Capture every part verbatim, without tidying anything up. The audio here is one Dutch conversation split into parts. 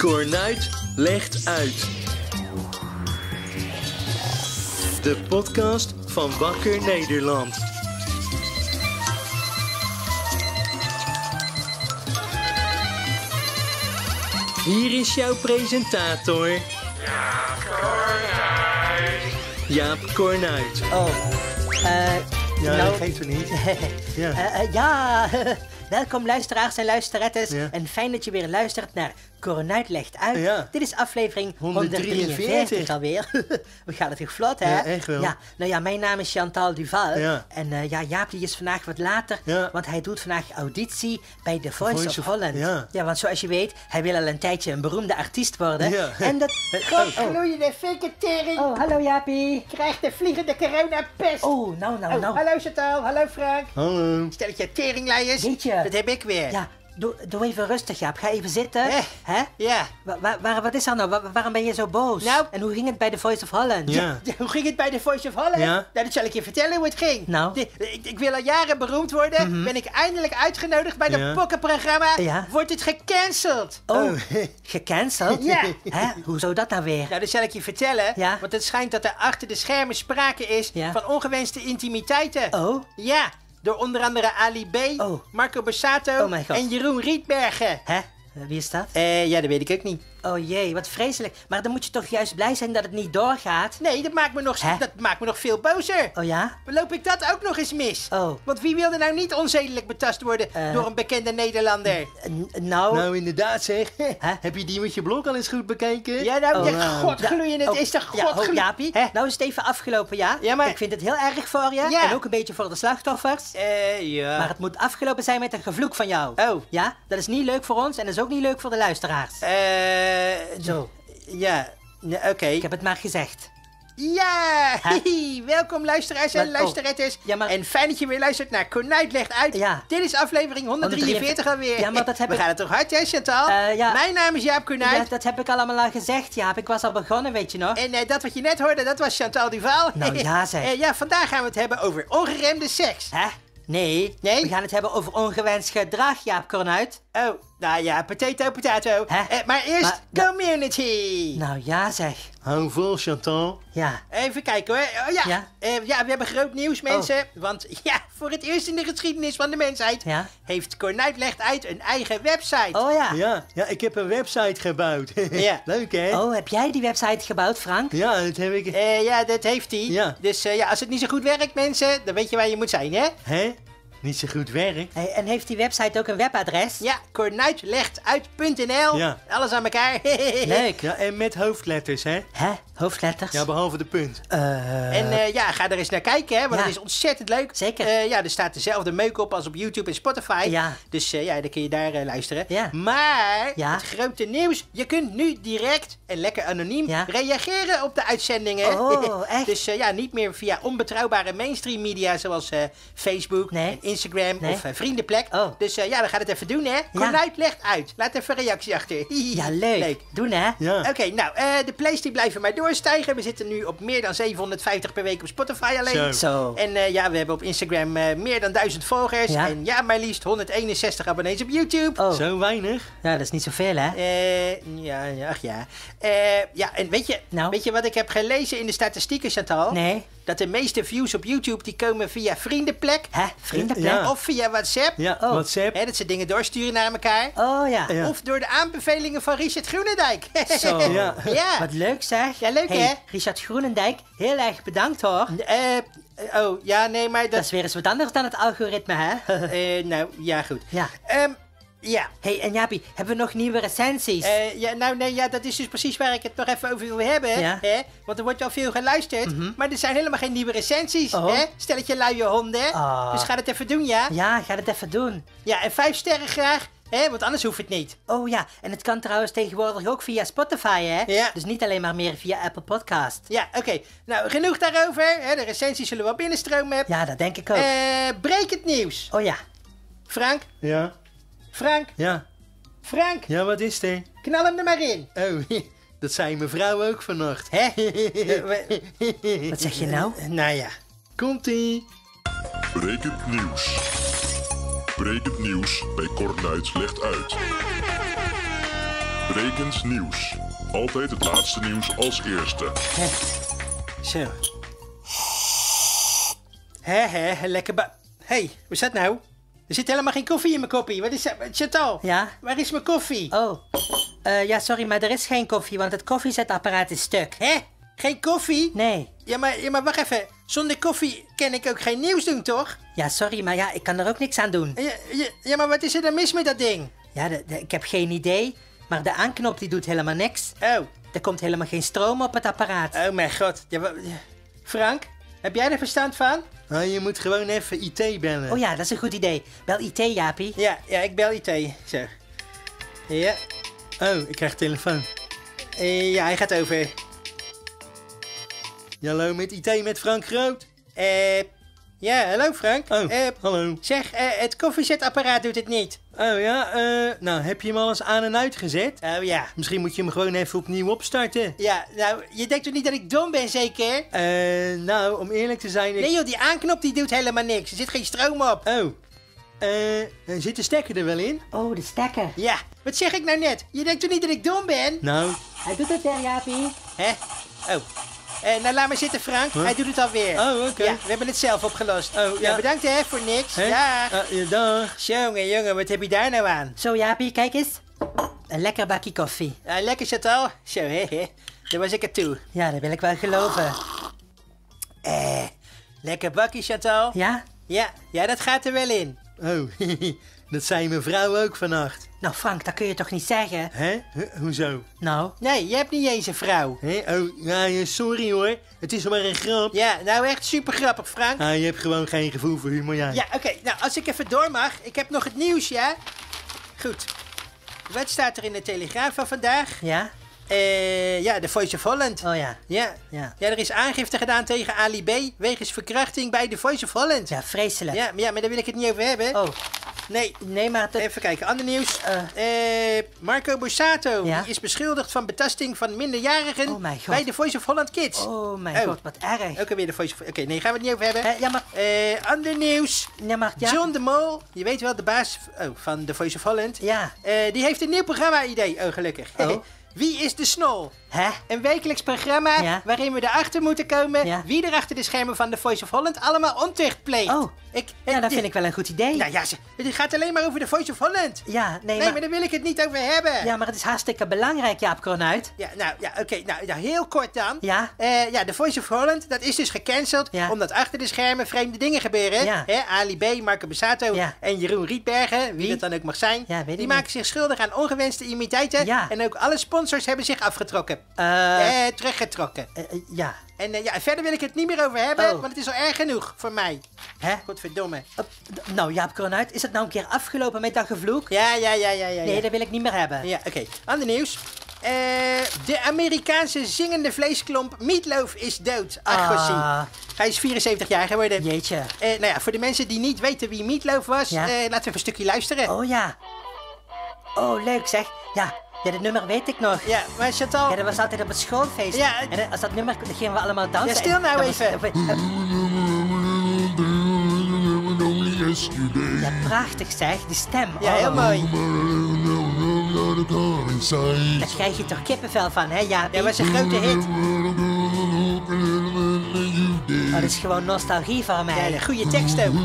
Cornuit legt uit. De podcast van Wakker Nederland. Hier is jouw presentator. Jaap Cornuit. Jaap Cornuit. Oh, eh... Ja, nou, dat geeft er niet. Ja. Uh, uh, ja, welkom luisteraars en luisterettes. Ja. En fijn dat je weer luistert naar Cornuit legt uit. Ja. Dit is aflevering honderddrieënveertig honderddrieënveertig alweer. We gaan het toch vlot, hè? Ja, echt wel. Ja, nou ja, mijn naam is Chantal Duval. Ja. En uh, ja, Jaap die is vandaag wat later. Ja. Want hij doet vandaag auditie bij The Voice, Voice of, of- Holland. ja. ja, want zoals je weet, hij wil al een tijdje een beroemde artiest worden. Ja. En dat... Godgloeiende fiketering. Oh, hallo Jaapie. Krijgt de vliegende coronapest. Oh, nou, nou, Oh, nou. hallo Chantal, hallo Frank. Hallo. Stelletje teringleiers. Jeetje. Dat heb ik weer. Ja, doe, doe even rustig, Jaap. Ga even zitten. Eh, Hè? Ja. Wa- wa- waar, wat is er nou? Wa- waarom ben je zo boos? Nou. En hoe ging het bij The Voice of Holland? Ja. Ja, hoe ging het bij The Voice of Holland? Ja. Nou, dat zal ik je vertellen hoe het ging. Nou. De- ik, ik wil al jaren beroemd worden. Ben ik eindelijk uitgenodigd bij de Ja. pokkenprogramma. Ja. Wordt het gecanceld? Oh, Oh. gecanceld? Ja. Hè? Hoezo dat nou weer? Nou, dat zal ik je vertellen. Ja. Want het schijnt dat er achter de schermen sprake is Ja. van ongewenste intimiteiten. Oh? Ja, door onder andere Ali B, Oh. Marco Borsato Oh mijn God. en Jeroen Rietbergen. Hè? Wie is dat? Eh, ja, dat weet ik ook niet. Oh jee, wat vreselijk. Maar dan moet je toch juist blij zijn dat het niet doorgaat? Nee, dat maakt me nog, Hè? dat maakt me nog veel bozer. Oh ja? Loop ik dat ook nog eens mis? Oh. Want wie wilde nou niet onzedelijk betast worden Eh. door een bekende Nederlander? N- nou... Nou, inderdaad zeg. Hè? Heb je die met je blok al eens goed bekeken? Ja, nou, Oh. ja, Nou. godgloeiend, het Oh, is toch ja, oh, godgloeiend? Jaapie, Hè? nou is het even afgelopen, ja? Ja, maar- Ik vind het heel erg voor je. Ja. En ook een beetje voor de slachtoffers. Eh, ja. Maar het moet afgelopen zijn met een gevloek van jou. Oh. Ja? Dat is niet leuk voor ons en dat is ook niet leuk voor de luisteraars. Eh, Zo, ja, nee, oké. ik heb het maar gezegd. Ja, Hè? hihi, welkom luisteraars en Maar- oh. luisterettes. Ja, maar- En fijn dat je weer luistert naar Cornuit legt uit. Ja. Dit is aflevering honderdrieënveertig alweer. Ja, maar dat heb We ik- gaan het toch hard, hè, Chantal? Eh, ja. Mijn naam is Jaap Cornuit. Ja, dat heb ik allemaal al gezegd, Jaap. Ik was al begonnen, weet je nog? En eh, dat wat je net hoorde, dat was Chantal Duval. Nou, ja, zeg. Eh, ja, vandaag gaan we het hebben over ongeremde seks. Hè? Nee. Nee? We gaan het hebben over ongewenst gedrag, Jaap Cornuit. Oh, nou ja, potato, potato. Hè? Eh, maar eerst Maar da- community. Nou ja, zeg. Hou vol, Chantal. Ja. Even kijken hoor. Oh ja. Ja? Eh, ja, we hebben groot nieuws, mensen. Want ja, voor het eerst in de geschiedenis van de mensheid Ja? heeft Cornuit legt uit een eigen website. Oh ja. Ja, ja, ik heb een website gebouwd. Ja. Leuk, hè? Oh, heb jij die website gebouwd, Frank? Ja, dat heb ik... Eh, ja, dat heeft hij. Ja. Dus eh, ja, als het niet zo goed werkt, mensen, dan weet je waar je moet zijn, hè? Hè? Niet zo goed werk. Hey, en heeft die website ook een webadres? Ja, cornuitlegtuit punt n l. Ja. Alles aan elkaar. Leuk. Ja, en met hoofdletters, hè? Hè? Hoofdletters? Ja, behalve de punt. Eh, En eh, ja, ga er eens naar kijken, hè, want Ja. het is ontzettend leuk. Zeker. Eh, ja, er staat dezelfde meuk op als op YouTube en Spotify. Ja. Dus eh, ja, dan kun je daar eh, luisteren. Ja. Maar, Ja. het grote nieuws, je kunt nu direct en lekker anoniem Ja. reageren op de uitzendingen. Oh, echt? Dus eh, ja, niet meer via onbetrouwbare mainstream media zoals eh, Facebook Nee. en Instagram Nee. of eh, Vriendenplek. Oh. Dus eh, ja, dan gaat het even doen, hè. Cornuit legt uit. Laat even een reactie achter. ja, leuk. Doen, hè? Ja. Oké, nou, eh, de plays die blijven maar doorstijgen. We zitten nu op meer dan zevenhonderdvijftig per week op Spotify alleen. Zo. Zo. En eh, ja, we hebben op Instagram eh, meer dan duizend volgers. Ja. En ja, maar liefst honderdeenenzestig abonnees op YouTube. Oh, Zo weinig? ja, dat is niet zoveel, hè? Eh, ja, ja, ach ja. Eh, ja, en weet je, Nou? weet je wat ik heb gelezen in de statistieken, Chantal? Nee. Dat de meeste views op YouTube die komen via Vriendenplek. Hè? Vriendenplek? Ja. Of via WhatsApp. Ja, Oh. WhatsApp. Hè, dat ze dingen doorsturen naar elkaar. Oh, ja. Ja. Of door de aanbevelingen van Richard Groenendijk. Zo. Ja. Ja. Wat leuk, zeg. Ja, leuk, hey, hè? Richard Groenendijk, heel erg bedankt, hoor. Eh, oh, ja, nee, maar Dat dat... is weer eens wat anders dan het algoritme, hè? eh, nou, ja, goed. ja. Ehm, ja. Hey, en Jaapie, hebben we nog nieuwe recensies? Eh, ja, nou nee, ja, dat is dus precies waar ik het nog even over wil hebben. Ja. Hè? Want er wordt wel veel geluisterd, maar er zijn helemaal geen nieuwe recensies. Oh. Hè? Stelletje luie honden. Ah. Dus ga het even doen, ja? Ja, ga het even doen. Ja, en vijf sterren graag, hè? Want anders hoeft het niet. Oh ja, en het kan trouwens tegenwoordig ook via Spotify, hè? Ja. Dus niet alleen maar meer via Apple Podcast. Ja, oké. Nou, genoeg daarover. Hè? De recensies zullen wel binnenstromen. Ja, dat denk ik ook. Eh, breek het nieuws. Oh ja. Frank, Ja, Frank, ja. Frank, Ja, wat is er? knal hem er maar in. Oh, dat zei mevrouw ook vannacht. Hè? Eh, we- Wat zeg je nou? nou ja. Komt-ie. Brekend nieuws. Brekend nieuws bij Cornuit legt uit. Brekend nieuws. Altijd het laatste nieuws als eerste. Zo. Hé, hé, lekker ba... Hé, hey, wat is dat nou? Er zit helemaal geen koffie in mijn koppie. Wat is dat? Chantal? Ja? Waar is mijn koffie? Oh. Eh, ja, sorry, maar er is geen koffie, want het koffiezetapparaat is stuk. Hé? Geen koffie? Nee. Ja maar, ja, maar wacht even. Zonder koffie kan ik ook geen nieuws doen, toch? Ja, sorry, maar ja, ik kan er ook niks aan doen. Ja, ja, ja maar wat is er dan mis met dat ding? Ja, de, de- ik heb geen idee, maar de aanknop die doet helemaal niks. Oh, Er komt helemaal geen stroom op het apparaat. oh mijn god. Ja, wa- ja. Frank, heb jij er verstand van? Nou, je moet gewoon even I T bellen. Oh ja, dat is een goed idee. Bel I T, Jaapie. Ja, ja, ik bel I T. Zo. Ja, Oh, ik krijg telefoon. eh, ja, hij gaat over. Hallo, met I T met Frank Groot. Eh, ja, hallo Frank. Oh, Eh, hallo. zeg, eh, het koffiezetapparaat doet het niet. Oh ja, eh, nou, heb je hem al eens aan en uitgezet? Oh ja. Misschien moet je hem gewoon even opnieuw opstarten. Ja, nou, je denkt toch niet dat ik dom ben, zeker? Eh, nou, om eerlijk te zijn... Ik... Nee joh, die aanknop die doet helemaal niks. Er zit geen stroom op. Oh, eh, zit de stekker er wel in? Oh, de stekker. Ja, wat zeg ik nou net? Je denkt toch niet dat ik dom ben? Nou, Hij doet het weer, Jaapie. Hè? Oh. Eh, nou, laat maar zitten, Frank. Huh? Hij doet het alweer. Oh, oké. Ja, we hebben het zelf opgelost. Oh, ja. ja. Bedankt hè, voor niks. hè? Ja. Ah, ja, dag. Jongen, jongen, wat heb je daar nou aan? Zo, Jaapie, kijk eens. Een lekker bakje koffie. Ah, lekker Chantal. Zo, hè, hè. Daar was ik er toe. Ja, dat wil ik wel geloven. Eh, lekker bakkie, Chantal. Ja? Ja, ja, dat gaat er wel in. Oh, dat zei mijn vrouw ook vannacht. Nou, Frank, dat kun je toch niet zeggen? Hè? Huh, hoezo? Nou, Nee, je hebt niet eens een vrouw. Hè? Oh, ja, ja, sorry hoor. Het is maar een grap. Ja, nou echt super grappig, Frank. Ah, je hebt gewoon geen gevoel voor humor, jij. Ja, oké. Nou, als ik even door mag. Ik heb nog het nieuws, ja? Goed. Wat staat er in de Telegraaf van vandaag? ja? Eh, ja, de Voice of Holland. Oh ja. Ja. Ja. Ja, er is aangifte gedaan tegen Ali B. wegens verkrachting bij de Voice of Holland. Ja, vreselijk. Ja, maar, ja, maar daar wil ik het niet over hebben. Oh, Nee. nee, maar dat... Even kijken, ander nieuws. Eh. Eh, Marco Borsato Ja? die is beschuldigd van betasting van minderjarigen Oh, mijn God. bij de Voice of Holland Kids. Oh, mijn Oh. god, wat erg. Ook alweer de Voice of... Oké, nee, gaan we het niet over hebben. Eh, ja, maar... Eh, ander nieuws. Ja, maar... Ja? John de Mol, je weet wel, de baas oh, van de Voice of Holland. Ja. Eh, die heeft een nieuw programma-idee. Oh, gelukkig. Oh. Wie is de Snol? Hè? Een wekelijks programma Ja. waarin we erachter moeten komen Ja. wie er achter de schermen van de Voice of Holland allemaal ontucht pleegt. Oh. Ik, Ja, dat vind ik wel een goed idee. Nou ja, ze- het gaat alleen maar over de Voice of Holland. Ja, nee, Nee, maar... maar daar wil ik het niet over hebben. Ja, maar het is hartstikke belangrijk, Jaap Kornuit. Ja, nou, ja, oké, nou, ja, heel kort dan. Ja? Eh, ja, de Voice of Holland, dat is dus gecanceld Ja. omdat achter de schermen vreemde dingen gebeuren. Ja. Hè, Ali B, Marco Borsato Ja. en Jeroen Rietbergen, wie, Wie? dat dan ook mag zijn, Ja, weet ik die niet. maken zich schuldig aan ongewenste immuniteiten. Ja. En ook alle sponsors hebben zich afgetrokken. Eh... Eh, teruggetrokken. eh, eh, ja. En eh, ja, verder wil ik het niet meer over hebben, Oh. want het is al erg genoeg voor mij. Hè? Godverdomme. Eh, d- nou, Jaap Kornuit, is het nou een keer afgelopen met dat gevloek? Ja, ja, ja, ja, ja. Nee, ja. dat wil ik niet meer hebben. Ja, oké. Ander nieuws. Eh, de Amerikaanse zingende vleesklomp Meatloaf is dood. Ach, Ah. gossie. Hij is vierenzeventig jaar geworden. Jeetje. Eh, nou ja, voor de mensen die niet weten wie Meatloaf was, Ja. eh, laten we even een stukje luisteren. Oh ja. Oh, leuk zeg. Ja, ja, dat nummer weet ik nog. Ja, maar Chantal... Ja, dat was altijd op het schoolfeest. Ja, het- En eh, als dat nummer, dan gingen we allemaal dansen. Ja, stil nou En dat was- even. dat was- Ja, prachtig zeg, die stem. Ja, heel Oh, mooi. Daar krijg je toch kippenvel van, hè, Jaapie? Ja, was een grote hit. Oh, dat is gewoon nostalgie voor Ja, mij. een goede tekst ook.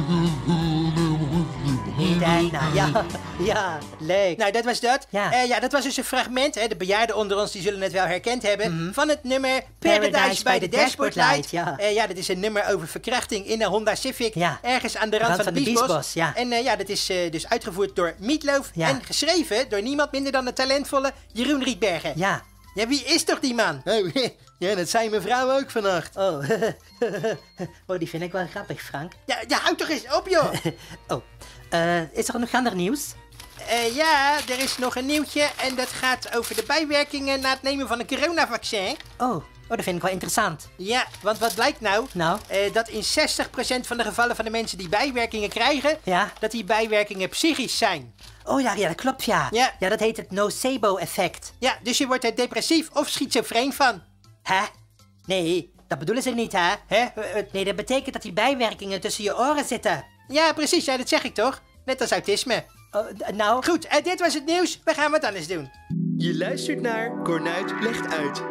Die denk, nou, ja, ja, leuk. Nou, dat was dat. Ja. Eh, ja, dat was dus een fragment. Hè, de bejaarden onder ons die zullen het wel herkend hebben. Van het nummer Paradise, Paradise by by the the Dashboard Dashboard Light. Light, ja. Eh, ja, dat is een nummer over verkrachting in een Honda Civic. Ja. Ergens aan de rand, van, de Biesbos. Biesbos, ja. En eh, ja, dat is eh, dus uitgevoerd door Meatloaf. Ja. En geschreven door niemand minder dan de talentvolle Jeroen Rietbergen. Ja. Ja, wie is toch die man? Oh, ja, dat zei mijn vrouw ook vannacht. Oh. Oh, die vind ik wel grappig, Frank. Ja, ja houd toch eens op, joh. Oh. Eh, is er nog ander nieuws? Eh, ja, er is nog een nieuwtje. En dat gaat over de bijwerkingen na het nemen van een coronavaccin. Oh. Oh, dat vind ik wel interessant. Ja, want wat blijkt nou? Nou? Eh, dat in zestig procent van de gevallen van de mensen die bijwerkingen krijgen, Ja. dat die bijwerkingen psychisch zijn. Oh ja, ja, dat klopt, ja. Ja. Ja, dat heet het nocebo-effect. Ja, dus je wordt er depressief of schizofreen van. Hè? Nee, dat bedoelen ze niet, hè? Hè? Eh, eh, Nee, dat betekent dat die bijwerkingen tussen je oren zitten. Ja, precies, ja, dat zeg ik toch? Net als autisme. Oh, d- nou... Goed, eh, dit was het nieuws. We gaan wat anders doen. Je luistert naar Cornuit legt uit.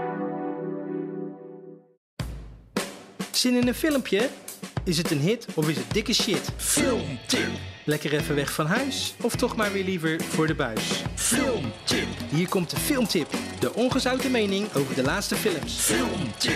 Zin in een filmpje? Is het een hit of is het dikke shit? Filmtip. Lekker even weg van huis of toch maar weer liever voor de buis? Filmtip. Hier komt de filmtip. De ongezouten mening over de laatste films. Filmtip.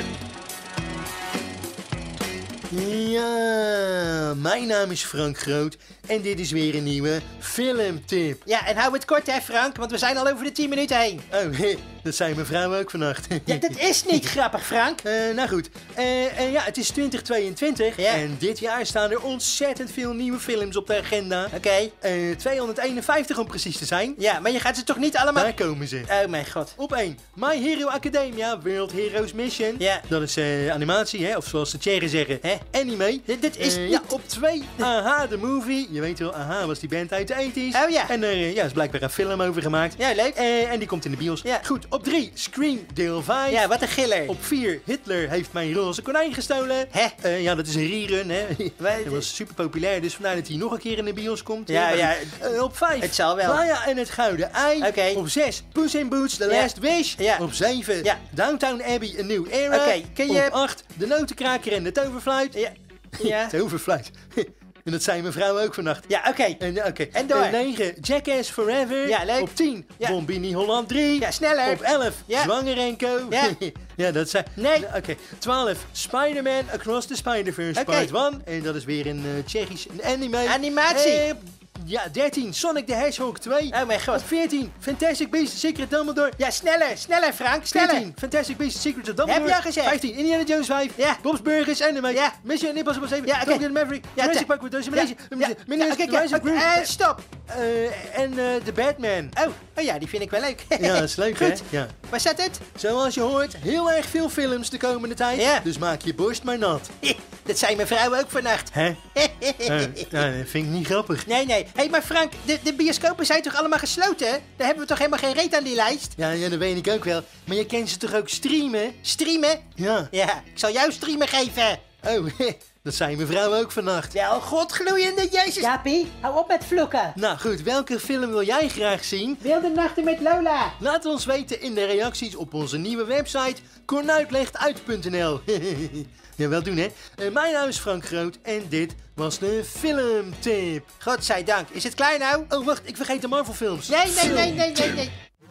Ja, mijn naam is Frank Groot en dit is weer een nieuwe filmtip. Ja, en hou het kort hè Frank, want we zijn al over de tien minuten heen. Oh, dat zei mijn vrouw ook vannacht. Ja, dat is niet grappig Frank. Eh, nou goed, Eh, en ja, het is twintig tweeëntwintig Ja. en dit jaar staan er ontzettend veel nieuwe films op de agenda. Oké. Eh, tweehonderdeenenvijftig om precies te zijn. Ja, maar je gaat ze toch niet allemaal... Daar komen ze. Oh mijn god. Op één, My Hero Academia World Heroes Mission. Ja. Dat is eh, animatie, hè? Of zoals de Tsjechen zeggen, Hè? anime. Dit, dit is Eh, niet... ja, op twee, Aha, de movie. Je weet wel, Aha was die band uit de tachtiger. Oh ja. En er eh, ja, is blijkbaar een film over gemaakt. Ja, leuk. Eh, en die komt in de bios. Ja. Goed, op drie, Scream deel vijf. Ja, wat een giller. Op vier, Hitler heeft mijn roze konijn gestolen. Hè? Eh, ja, dat is een rerun, hè. Wij- Hij was super populair, dus vandaar dat hij nog een keer in de bios komt. Ja, Eh, ja. eh, op vijf, Het zal wel. Maya en het gouden ei. Oké. Op zes, Puss in Boots, The Ja. Last Wish. Ja. Op zeven, Ja. Downtown Abbey, A New Era. Oké, kun je- Op acht, De Notenkraker en de Toverfluit. Ja. Ja. Toverfluit. En dat zei mijn vrouw ook vannacht. Ja, oké. En, eh, oké. En door. Op negen, Jackass Forever. Ja, leuk. Op tien, Ja. Bombini Holland drie. Ja, sneller. Op elf, Ja. Zwanger en Co. Ja. ja, dat zijn... Nee. Oké. twaalf, Spider-Man Across the Spider-Verse Oké. Part één. En dat is weer een uh, Tsjechisch een anime. Animatie. Eh, ja, dertien, Sonic the Hedgehog twee. Oh mijn god. Op veertien, Fantastic Beasts Secret Dumbledore. Ja, sneller, sneller Frank, sneller. veertien, Fantastic Beasts Secret of Dumbledore. Heb je al gezegd? vijftien, Indiana Jones vijf. Ja. Bob's Burgers Anime. Ja. Mission Impossible zeven. Ja, oké. Top Gun Maverick. Ja, Jurassic te- Park with Dozen Ja, Malaysia. ja, ja, Minions, oké, The Rise of oké, Gru. eh, stop. Eh, en eh, The Batman. Oh, oh ja, die vind ik wel leuk. Ja, dat is leuk, Goed. hè? Ja. Waar staat het? Zoals je hoort, heel erg veel films de komende tijd. Ja. Dus maak je borst maar nat. Dat zei mijn vrouw ook vannacht. Hè? Oh, nou, dat vind ik niet grappig. Nee, nee. Hé, hey, maar Frank, de, de bioscopen zijn toch allemaal gesloten? Daar hebben we toch helemaal geen reet aan die lijst? Ja, ja, dat weet ik ook wel. Maar je kent ze toch ook streamen? Streamen? Ja. Ja, ik zal jou streamen geven. Oh, dat zei mijn vrouw ook vannacht. Wel, godgloeiende Jezus. Jaapie, hou op met vloeken. Nou goed, welke film wil jij graag zien? Wilde nachten met Lola. Laat ons weten in de reacties op onze nieuwe website cornuitlegtuit punt n l. Ja, wel doen hè. Uh, mijn naam is Frank Groot en dit was de filmtip. Godzijdank. Is het klaar nou? Oh wacht, ik vergeet de Marvel films. Nee, nee, nee, nee, nee, nee.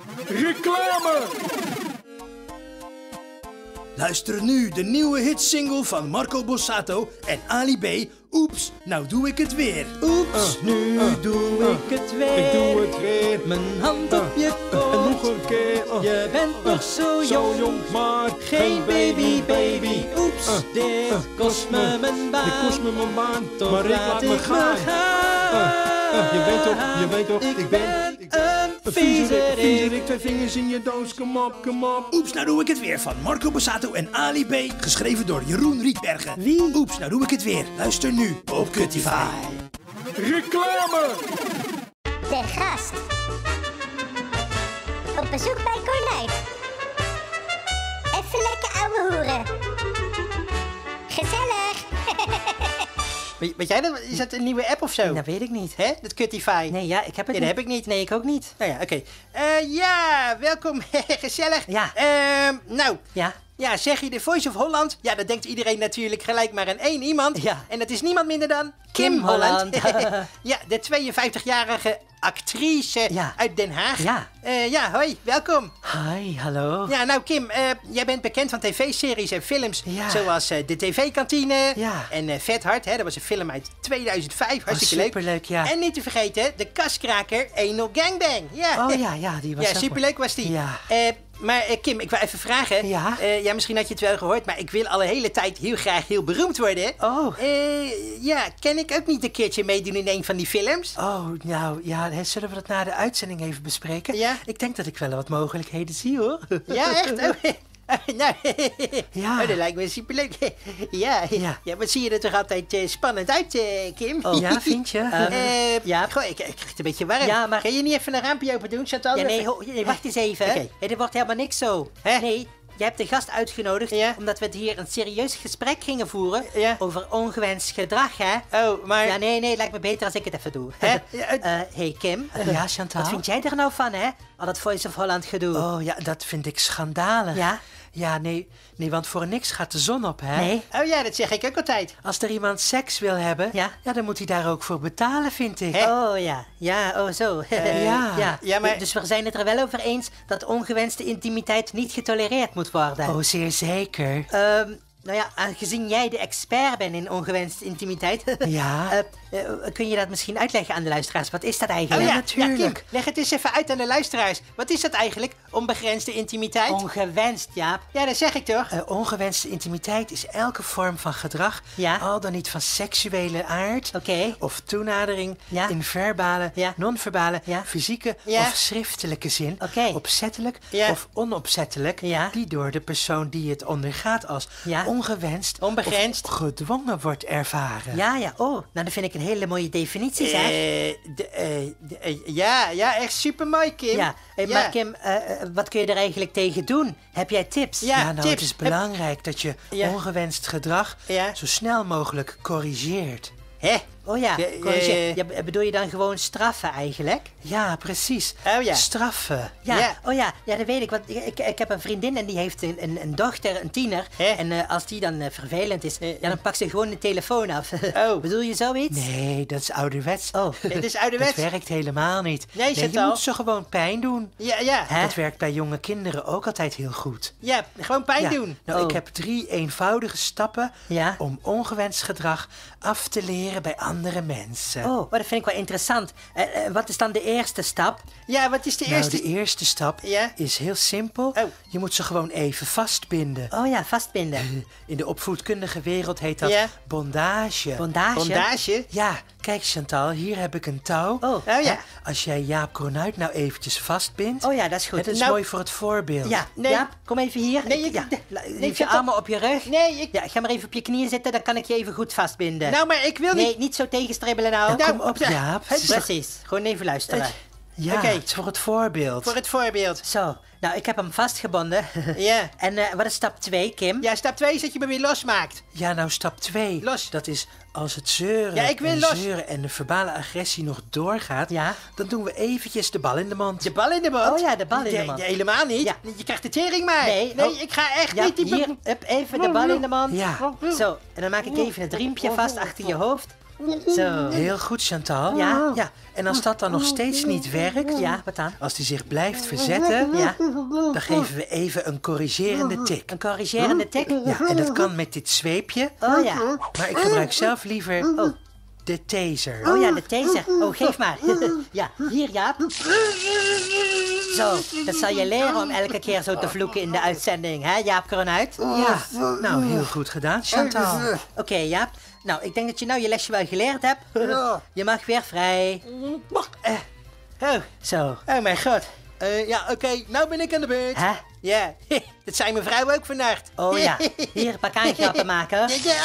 Reclame! Luister nu de nieuwe hitsingle van Marco Borsato en Ali B. Oeps, nou doe ik het weer. Oeps, nu doe ik het weer. Ik doe het weer. Mijn hand op je En nog kont. een keer. Je bent nog zo Zo jong. jong, maar Geen baby, baby. Oeps, Uh, dit uh, kost me mijn baan. Dit kost me mijn baan, Toch maar ik laat me gaan. Uh, uh, je weet toch, je weet toch, ik, ik ben ben- een Een viezerik, viezerik. viezerik, twee vingers in je doos, kom op, kom op. Oeps, nou doe ik het weer van Marco Borsato en Ali B. Geschreven door Jeroen Rietbergen. Wie? Oeps, nou doe ik het weer. Luister nu op Cutify. Reclame! De gast. Op bezoek bij Cornuit. Even lekker ouwe hoeren. Gezellig. Weet, weet jij dat? Is dat een nieuwe app of zo? Dat weet ik niet. Hè? Dat Cutify. Nee, ja, ik heb het Ja, dat niet. heb ik niet. Nee, ik ook niet. Nou ja, oké. Eh, ja, welkom. Gezellig. Ja. Ehm, nou, Ja? ja, zeg je de Voice of Holland? Ja, dan denkt iedereen natuurlijk gelijk maar aan één iemand. Ja. En dat is niemand minder dan Kim, Kim Holland. Holland. Ja, de tweeënvijftigjarige actrice Ja. uit Den Haag. Ja. Eh, ja, hoi, welkom. Hi, hallo. Ja, nou Kim, eh, jij bent bekend van tv-series en films. Ja. Zoals eh, De T V-kantine Ja. en eh, Vet Hard. Hè, dat was een film uit tweeduizend vijf. Hartstikke leuk. superleuk, ja. En niet te vergeten, de kaskraker Anal Gangbang. Ja. Oh ja, ja, die was Ja, ook superleuk was die. Ja. Eh, maar eh, Kim, ik wil even vragen. Ja? Eh, ja, misschien had je het wel gehoord, maar ik wil al een hele tijd heel graag heel beroemd worden. Oh. Eh, ja, kan ik ook niet een keertje meedoen in een van die films? Oh, nou, ja, hè, zullen we dat na de uitzending even bespreken? Ja. Ik denk dat ik wel wat mogelijkheden zie, hoor. Ja, echt? Oh, nou, Ja. oh, dat lijkt me superleuk. Ja, ja. Ja. Wat zie je er toch altijd eh, spannend uit, eh, Kim? Oh, ja, vind je? Eh, ja. Goh, ik, ik krijg het een beetje warm. Ja, maar- Kan je niet even een raampje open doen, Chantal? Ja, nee, Even- ho, nee, wacht eens even. Oké. Hey, dit wordt helemaal niks zo. Hè? Nee, jij hebt de gast uitgenodigd Ja. omdat we het hier een serieus gesprek gingen voeren Ja. over ongewenst gedrag, hè? Oh, maar... Ja, nee, nee, lijkt me beter als ik het even doe. Hè? Ja, het- Eh, hey Kim, Ja, Chantal? wat vind jij er nou van, hè? Al dat Voice of Holland gedoe. Oh ja, dat vind ik schandalig. Ja? Ja, nee, nee, want voor niks gaat de zon op, hè? Nee? Oh ja, dat zeg ik ook altijd. Als er iemand seks wil hebben, Ja. ja, dan moet hij daar ook voor betalen, vind ik. Hè? Oh ja, ja, oh zo. ja. ja. Ja, maar- Dus we zijn het er wel over eens dat ongewenste intimiteit niet getolereerd moet worden. Oh, zeer zeker. Ehm, nou ja, aangezien jij de expert bent in ongewenste intimiteit... Ja. eh, eh, kun je dat misschien uitleggen aan de luisteraars? Wat is dat Oh eigenlijk? ja, natuurlijk. ja, Kim, leg het eens even uit aan de luisteraars. Wat is dat eigenlijk, onbegrensde intimiteit? Ongewenst, Jaap. Ja, dat zeg ik toch? Eh, ongewenste intimiteit is elke vorm van gedrag, Ja. al dan niet van seksuele aard, Oké. of toenadering, Ja. in verbale, Ja. non-verbale, Ja. fysieke Ja. of schriftelijke zin, Oké. opzettelijk Ja. of onopzettelijk, Ja. die door de persoon die het ondergaat als Ja. ongewenst Onbegrensd. of gedwongen wordt ervaren. Ja, ja, oh, nou dat vind ik een hele mooie definitie, zeg. Eh, de, eh, de, eh, ja, ja, echt supermooi, Kim. ja, hey, maar Kim, eh, eh, wat kun je er eigenlijk tegen doen? Heb jij tips? Ja. Ja, nou, tips. het is belangrijk dat je Ja. ongewenst gedrag Ja. zo snel mogelijk corrigeert. Hè? Oh ja, Ja, corrigeer. ja, ja. Ja, bedoel je dan gewoon straffen eigenlijk? Ja, precies. Oh ja. Straffen. Ja, Ja. oh ja, ja, dat weet ik. Want ik, ik heb een vriendin en die heeft een, een, een dochter, een tiener. Hè? En eh, als die dan eh, vervelend is, ja, dan pakt ze gewoon de telefoon af. Oh. Bedoel je zoiets? Nee, dat is ouderwets. Oh, Dit is ouderwets. Dat werkt helemaal niet. Nee, je Chantal. moet ze gewoon pijn doen. Ja, ja. Hè? Dat werkt bij jonge kinderen ook altijd heel goed. Ja, gewoon pijn Ja, doen. Nou, Oh. ik heb drie eenvoudige stappen Ja? om ongewenst gedrag af te leren bij andere mensen. Oh, maar dat vind ik wel interessant. Eh, eh, wat is dan de eerste stap? Ja, wat is de Nou, eerste... de eerste stap Ja? is heel simpel. Oh. Je moet ze gewoon even vastbinden. Oh ja, vastbinden. In de opvoedkundige wereld heet dat Ja. bondage. Bondage? Bondage? Ja, kijk Chantal, hier heb ik een touw. Oh, Oh ja. Hè, Als jij Jaap Kronuit nou eventjes vastbindt. Oh ja, dat is goed. hè, dat is Nou- mooi voor het voorbeeld. Ja, Nee. Jaap, kom even hier. Nee, ik- ja. nee, la- nee, Lief ik je vind armen op je rug. Nee, ik... Ja, ga maar even op je knieën zitten, dan kan ik je even goed vastbinden. Nou, maar ik wil niet... nee, niet zo tegenstribbelen nou. Nou, kom op ja. Jaap. Het is toch- Precies, gewoon even luisteren. Ja, Oké. het is voor het voorbeeld. Voor het voorbeeld. Zo, nou, ik heb hem vastgebonden. Ja. En eh, wat is stap twee, Kim? Ja, stap twee is dat je me weer losmaakt. Ja, nou stap twee. Los. Dat is als het zeuren, Ja, ik wil en, los. zeuren en de verbale agressie nog doorgaat. Ja. Dan doen we eventjes de bal in de mand. De bal in de mand. Oh ja, de bal in de Ja, mand. ja, helemaal niet. Ja. Je krijgt de tering maar. Nee, nee oh. ik ga echt Ja, niet... Die hier, hup, even de bal in de mand. Ja. Zo, en dan maak ik even het riempje vast achter je hoofd. Zo. Heel goed, Chantal. Ja. ja. En als dat dan nog steeds niet werkt, Ja, wat dan? als die zich blijft verzetten, Ja, dan geven we even een corrigerende tik. een corrigerende tik. Ja, en dat kan met dit zweepje, Oh ja. maar ik gebruik zelf liever oh, de taser. Oh ja, de taser. Oh, geef maar. Ja, hier, Jaap. Zo, dat zal je leren om elke keer zo te vloeken in de uitzending, hè, Jaap Kronuit? Ja, nou heel goed gedaan, Chantal. Oké, Jaap. Nou, ik denk dat je nou je lesje wel geleerd hebt. Je mag weer vrij. Oh, Zo. oh mijn god. Eh, ja, oké, nou ben ik aan de beurt. Hè? Ja, dat zei mijn vrouw ook vannacht. Oh ja. Hier, parkaangrappen maken.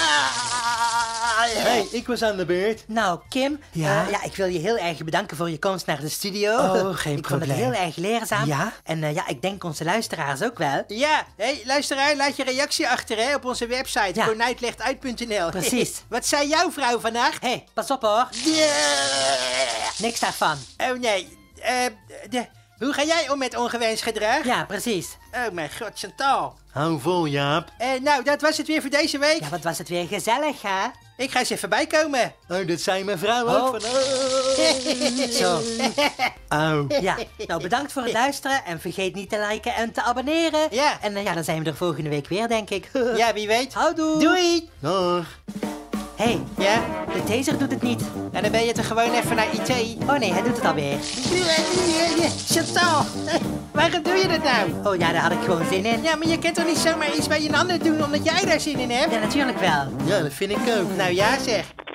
Hey, ik was aan de beurt. Nou, Kim, Ja? eh, ja, ik wil je heel erg bedanken voor je komst naar de studio. Oh, geen ik vond het probleem. heel erg leerzaam. Ja? En eh, ja, ik denk onze luisteraars ook wel. Ja, hey, luisteraar, laat je reactie achter hè, op onze website, Ja. kornuitlegtuit punt n l. Precies. Wat zei jouw vrouw vannacht? Hé, hey, pas op hoor. Niks daarvan. Oh nee, eh, de, hoe ga jij om met ongewenst gedrag? Ja, precies. Oh mijn god, Chantal. Hou vol, Jaap. Eh, nou, dat was het weer voor deze week. Ja, wat was het weer gezellig, hè? Ik ga eens even bijkomen. Oh, dat zei mijn vrouw ook. Oh. Van, oh. Zo. Au. Ja, nou bedankt voor het luisteren en vergeet niet te liken en te abonneren. Ja. En eh, ja, dan zijn we er volgende week weer, denk ik. Ja, wie weet. Houdoe. Doei. Dag. Hé, hey, Ja, de taser doet het niet. en dan ben je toch gewoon even naar I T. Oh nee, hij doet het alweer. Chantal, waarom doe je dat nou? Oh ja, daar had ik gewoon zin in. Ja, maar je kunt toch niet zomaar iets bij een ander doen omdat jij daar zin in hebt? Ja, natuurlijk wel. Ja, dat vind ik ook. Nou ja, zeg.